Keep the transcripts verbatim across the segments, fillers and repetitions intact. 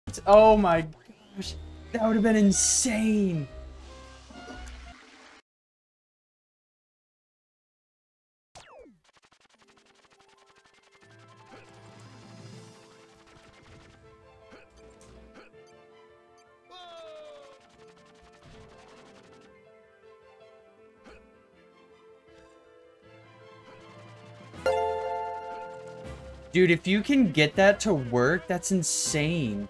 Oh my gosh. That would have been insane. Dude, if you can get that to work, that's insane.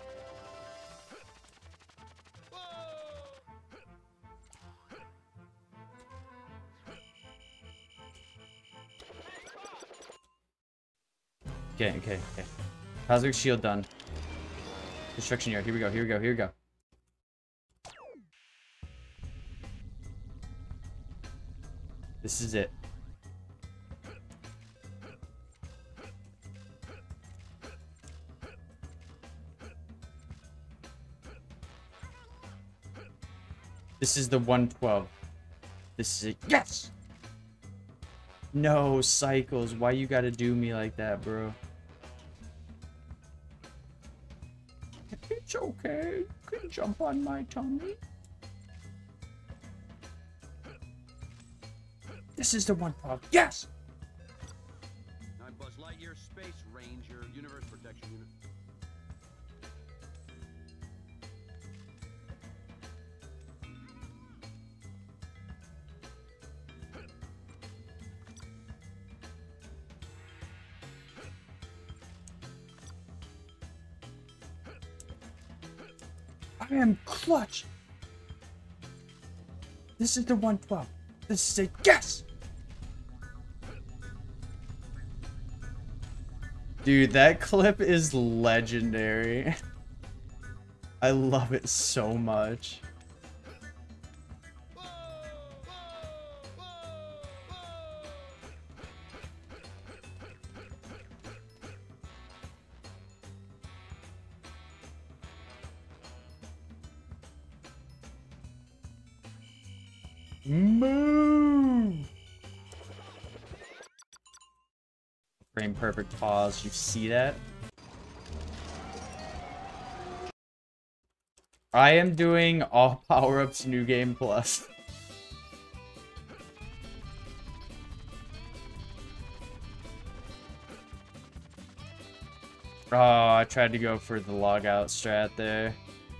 Okay, okay, okay. Cosmic Shield done. Destruction Yard. Here we go, here we go, here we go. This is it. This is the one twelve. This is it. Yes! No, Cycles. Why you gotta do me like that, bro? It's okay. You can jump on my tummy. This is the one twelve. Yes! I'm Buzz Lightyear, Space Ranger, Universe Protection Unit. I am clutch. This is the one twelve. This is a yes. Dude, that clip is legendary. I love it so much. Move! Frame perfect pause. You see that? I am doing all power-ups New Game Plus. Oh, I tried to go for the logout strat there.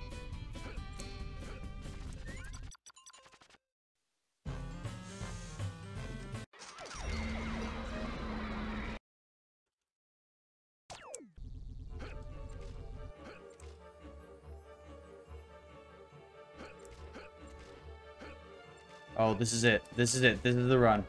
Oh, this is it. This is it. This is the run.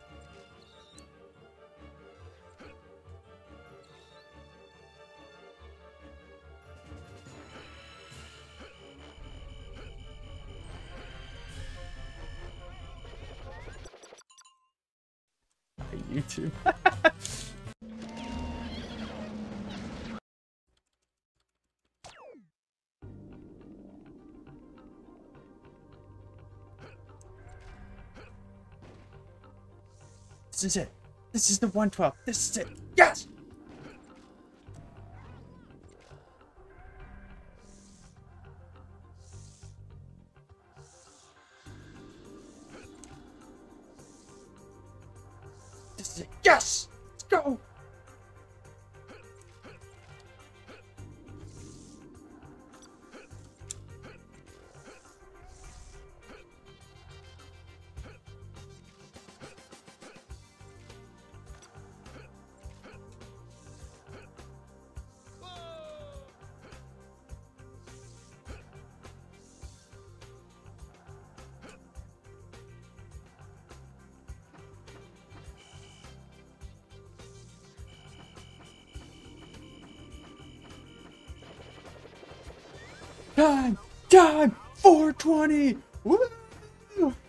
YouTube. This is it. This is the one twelve. This is it. Yes! This is it. Yes! Let's go! Time! Time! four twenty! Woo!